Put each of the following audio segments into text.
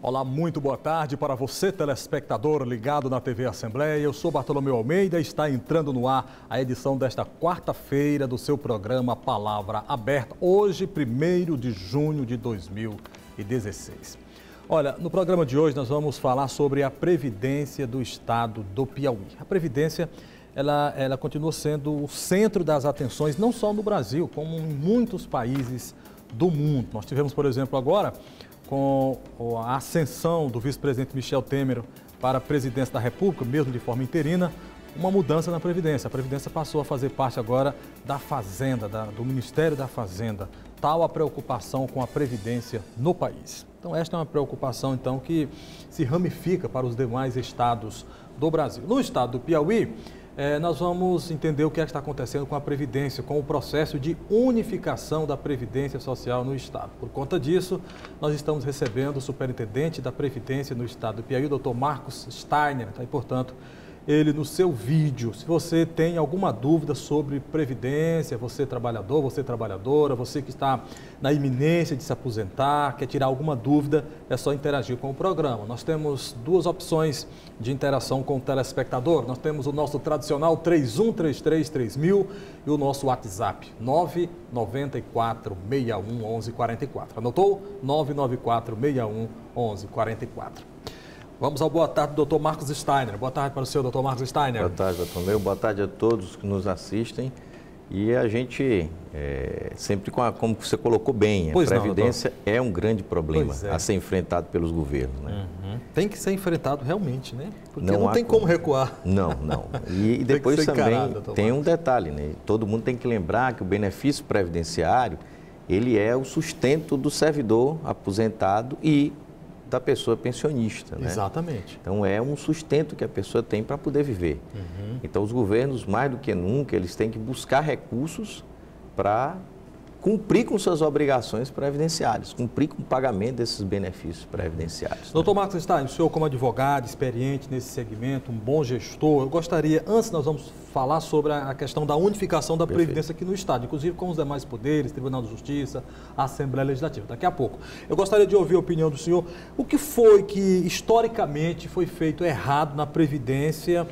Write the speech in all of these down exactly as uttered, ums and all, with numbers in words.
Olá, muito boa tarde para você, telespectador ligado na T V Assembleia. Eu sou Bartolomeu Almeida e está entrando no ar a edição desta quarta-feira do seu programa Palavra Aberta, hoje, primeiro de junho de dois mil e dezesseis. Olha, no programa de hoje nós vamos falar sobre a Previdência do Estado do Piauí. A Previdência, ela, ela continua sendo o centro das atenções, não só no Brasil, como em muitos países do mundo. Nós tivemos, por exemplo, agora, com a ascensão do vice-presidente Michel Temer para a presidência da República, mesmo de forma interina, uma mudança na Previdência. A Previdência passou a fazer parte agora da Fazenda, da, do Ministério da Fazenda. Tal a preocupação com a Previdência no país. Então, esta é uma preocupação, então, que se ramifica para os demais estados do Brasil. No estado do Piauí, eh, nós vamos entender o que, é que está acontecendo com a Previdência, com o processo de unificação da Previdência Social no estado. Por conta disso, nós estamos recebendo o superintendente da Previdência no estado do Piauí, o doutor Marcos Steiner, tá? E, portanto, ele no seu vídeo, se você tem alguma dúvida sobre Previdência, você trabalhador, você trabalhadora, você que está na iminência de se aposentar, quer tirar alguma dúvida, é só interagir com o programa. Nós temos duas opções de interação com o telespectador. Nós temos o nosso tradicional três um três três três mil e o nosso WhatsApp nove nove quatro, seis um, um um quatro quatro. Anotou? nove nove quatro, seis um, um um quatro quatro. Vamos ao boa tarde do doutor Marcos Steiner. Boa tarde para o senhor, doutor Marcos Steiner. Boa tarde, doutor Meu. Boa tarde a todos que nos assistem. E a gente, é, sempre com a, como você colocou bem, a pois Previdência não, é um grande problema é. a ser enfrentado pelos governos. Né? Uhum. Tem que ser enfrentado realmente, né? Porque não, não tem como recuar. Não, não. E, e depois tem também encarado, tem um detalhe, né? Todo mundo tem que lembrar que o benefício previdenciário, ele é o sustento do servidor aposentado e da pessoa pensionista, né? Exatamente. Então, é um sustento que a pessoa tem para poder viver. Uhum. Então, os governos, mais do que nunca, eles têm que buscar recursos para cumprir com suas obrigações previdenciárias, cumprir com o pagamento desses benefícios previdenciários. Doutor né? Marcos Stein, o senhor como advogado, experiente nesse segmento, um bom gestor, eu gostaria, antes nós vamos falar sobre a questão da unificação da Perfeito. Previdência aqui no Estado, inclusive com os demais poderes, Tribunal de Justiça, Assembleia Legislativa, daqui a pouco. Eu gostaria de ouvir a opinião do senhor, o que foi que historicamente foi feito errado na Previdência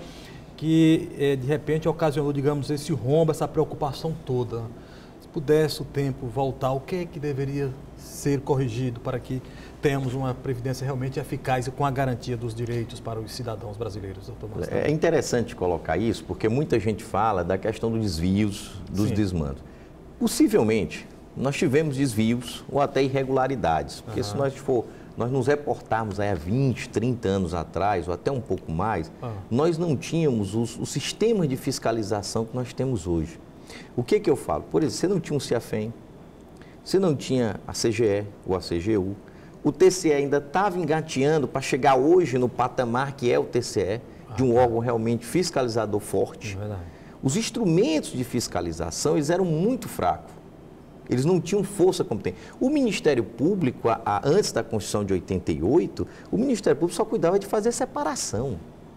que de repente ocasionou, digamos, esse rombo, essa preocupação toda? Pudesse o tempo voltar, o que é que deveria ser corrigido para que tenhamos uma Previdência realmente eficaz e com a garantia dos direitos para os cidadãos brasileiros, doutor Marcos? É interessante colocar isso, porque muita gente fala da questão dos desvios, dos Sim. desmandos. Possivelmente, nós tivemos desvios ou até irregularidades, porque uhum. se nós for, nós nos reportarmos aí há vinte, trinta anos atrás, ou até um pouco mais, uhum. nós não tínhamos os, os sistemas de fiscalização que nós temos hoje. O que que eu falo? Por exemplo, você não tinha um CIAFEM, você não tinha a C G E ou a C G U, o T C E ainda estava engateando para chegar hoje no patamar que é o T C E, ah, de um tá. órgão realmente fiscalizador forte. É verdade. Os instrumentos de fiscalização, eles eram muito fracos. Eles não tinham força como tem. O Ministério Público, a, a, antes da Constituição de oitenta e oito, o Ministério Público só cuidava de fazer separação.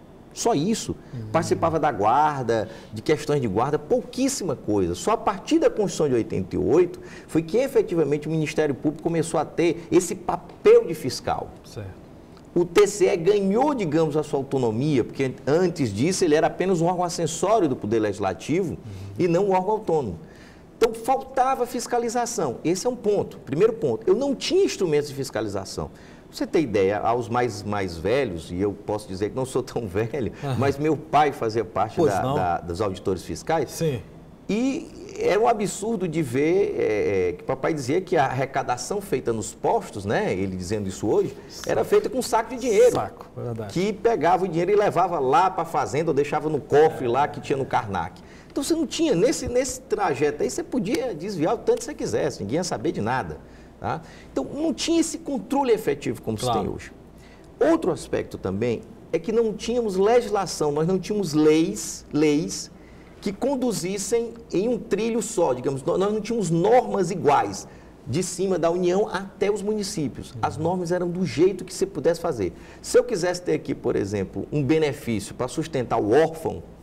Só isso. Uhum. Participava da guarda, de questões de guarda, pouquíssima coisa. Só a partir da Constituição de oitenta e oito foi que efetivamente o Ministério Público começou a ter esse papel de fiscal. Certo. O T C E ganhou, digamos, a sua autonomia, porque antes disso ele era apenas um órgão acessório do Poder Legislativo uhum. e não um órgão autônomo. Então faltava fiscalização. Esse é um ponto. Primeiro ponto, eu não tinha instrumentos de fiscalização. Pra você ter ideia, aos mais, mais velhos, e eu posso dizer que não sou tão velho, uhum. mas meu pai fazia parte da, da, dos auditores fiscais. Sim. E era um absurdo de ver é, que o papai dizia que a arrecadação feita nos postos, né, ele dizendo isso hoje, saco. Era feita com um saco de dinheiro. Saco, verdade. Que pegava o dinheiro e levava lá para a fazenda ou deixava no cofre é. lá que tinha no Karnak. Então você não tinha, nesse, nesse trajeto aí, você podia desviar o tanto que você quisesse, ninguém ia saber de nada. Tá? Então, não tinha esse controle efetivo como claro. se tem hoje. Outro aspecto também é que não tínhamos legislação, nós não tínhamos leis, leis que conduzissem em um trilho só, digamos, nós não tínhamos normas iguais, de cima da União até os municípios. Uhum. As normas eram do jeito que você pudesse fazer. Se eu quisesse ter aqui, por exemplo, um benefício para sustentar o órfão,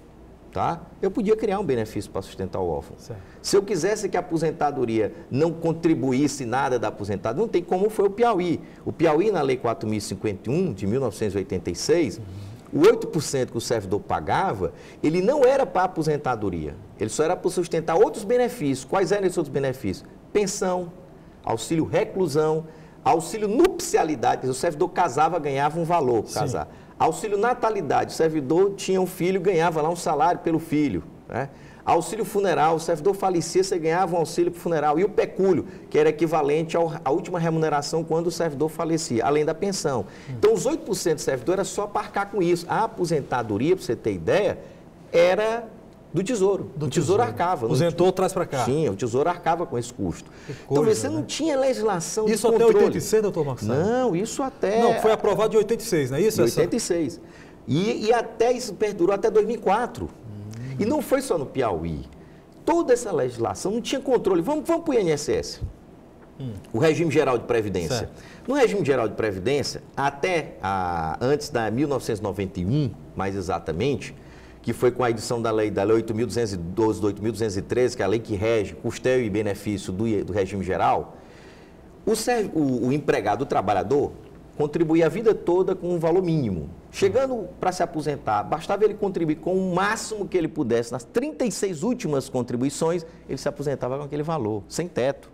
tá? Eu podia criar um benefício para sustentar o órfão. Certo. Se eu quisesse que a aposentadoria não contribuísse nada da aposentadoria, não tem como foi o Piauí. O Piauí, na Lei quatro mil e cinquenta e um, de mil novecentos e oitenta e seis, uhum. o oito por cento que o servidor pagava, ele não era para aposentadoria, ele só era para sustentar outros benefícios. Quais eram esses outros benefícios? Pensão, auxílio reclusão, auxílio nupcialidade, o servidor casava, ganhava um valor para casar. Auxílio natalidade, o servidor tinha um filho, ganhava lá um salário pelo filho. Né? Auxílio funeral, o servidor falecia, você ganhava um auxílio para o funeral. E o pecúlio, que era equivalente ao, à última remuneração quando o servidor falecia, além da pensão. Hum. Então, os oito por cento do servidor era só para arcar com isso. A aposentadoria, para você ter ideia, era do Tesouro. Do o Tesouro, tesouro arcava. Aposentou, não... traz para cá. Sim, o Tesouro arcava com esse custo. Coisa, então, você né? não tinha legislação isso de controle. Isso até oitenta e seis, doutor Marcelo? Não, isso até... Não, foi aprovado em oitenta e seis, não é isso? Em oitenta e seis. E, e até isso perdurou até dois mil e quatro. Hum. E não foi só no Piauí. Toda essa legislação não tinha controle. Vamos, vamos para o I N S S. Hum. O Regime Geral de Previdência. Certo. No Regime Geral de Previdência, até a, antes da mil novecentos e noventa e um, mais exatamente, que foi com a edição da lei, da lei oito mil duzentos e doze, oito mil duzentos e treze, que é a lei que rege custeio e benefício do, do regime geral, o, o, o empregado, o trabalhador, contribuía a vida toda com um valor mínimo. Chegando para se aposentar, bastava ele contribuir com o máximo que ele pudesse. Nas trinta e seis últimas contribuições, ele se aposentava com aquele valor, sem teto.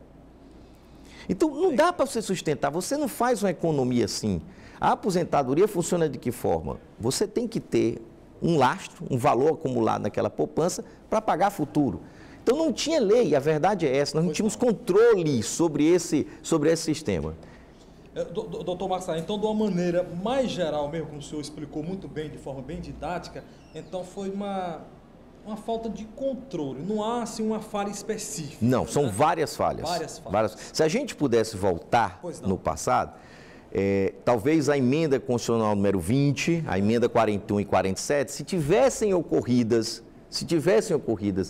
Então, não dá para você sustentar, você não faz uma economia assim. A aposentadoria funciona de que forma? Você tem que ter um lastro, um valor acumulado naquela poupança para pagar futuro. Então, não tinha lei, a verdade é essa, nós não tínhamos controle sobre esse, sobre esse sistema. Doutor Marcelo, então, de uma maneira mais geral mesmo, como o senhor explicou muito bem, de forma bem didática, então foi uma, uma falta de controle, não há assim uma falha específica. Não, são né? várias falhas. Várias falhas. Várias. Se a gente pudesse voltar no passado, é, talvez a emenda constitucional número vinte, a emenda quarenta e um e quarenta e sete, se tivessem ocorridas, se tivessem ocorridas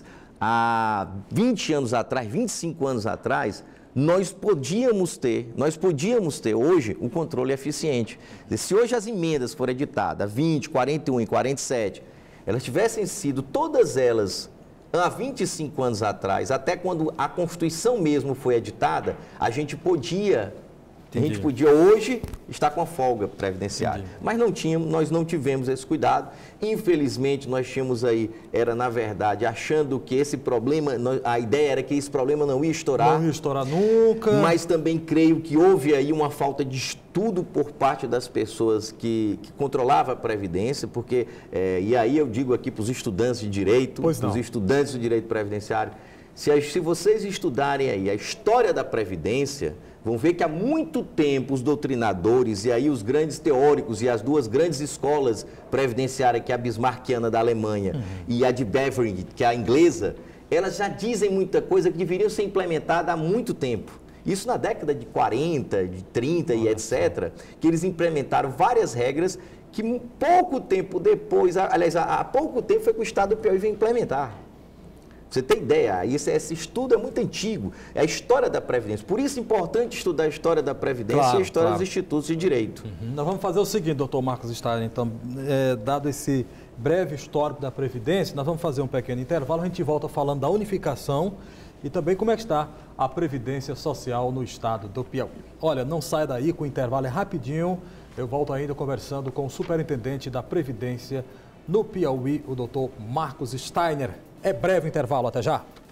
há vinte anos atrás, vinte e cinco anos atrás, nós podíamos ter, nós podíamos ter hoje um controle eficiente. Se hoje as emendas forem editadas, vinte, quarenta e um e quarenta e sete, elas tivessem sido todas elas há vinte e cinco anos atrás, até quando a Constituição mesmo foi editada, a gente podia, Entendi. a gente podia hoje estar com a folga previdenciária. Entendi. Mas não tínhamos, nós não tivemos esse cuidado. Infelizmente, nós tínhamos aí, era na verdade, achando que esse problema, a ideia era que esse problema não ia estourar. Não ia estourar nunca. Mas também creio que houve aí uma falta de estudo por parte das pessoas que, que controlavam a Previdência, porque, é, e aí eu digo aqui para os estudantes de direito, para os estudantes de direito previdenciário, se, se vocês estudarem aí a história da Previdência, vão ver que há muito tempo os doutrinadores e aí os grandes teóricos e as duas grandes escolas previdenciárias, que é a bismarckiana da Alemanha uhum. e a de Beveridge, que é a inglesa, elas já dizem muita coisa que deveriam ser implementada há muito tempo. Isso na década de quarenta, de trinta Nossa. e etcétera, que eles implementaram várias regras que pouco tempo depois, aliás, há pouco tempo foi que o Estado do Piauí veio implementar. Você tem ideia, esse, esse estudo é muito antigo, é a história da Previdência. Por isso é importante estudar a história da Previdência claro, e a história claro. dos institutos de direito. Uhum. Nós vamos fazer o seguinte, doutor Marcos Steiner, então, é, dado esse breve histórico da Previdência, nós vamos fazer um pequeno intervalo, a gente volta falando da unificação e também como é que está a Previdência Social no estado do Piauí. Olha, não saia daí, com o intervalo é rapidinho, eu volto ainda conversando com o superintendente da Previdência no Piauí, o doutor Marcos Steiner. É breve o intervalo, até já.